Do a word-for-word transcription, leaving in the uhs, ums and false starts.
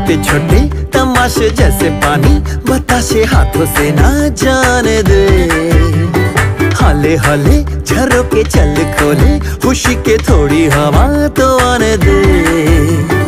छोटे छोटे तमाशे जैसे पानी बताशे हाथों से ना जाने दे। हाले हाले झरोके चल खोले खुशी के थोड़ी हवा तो आने दे।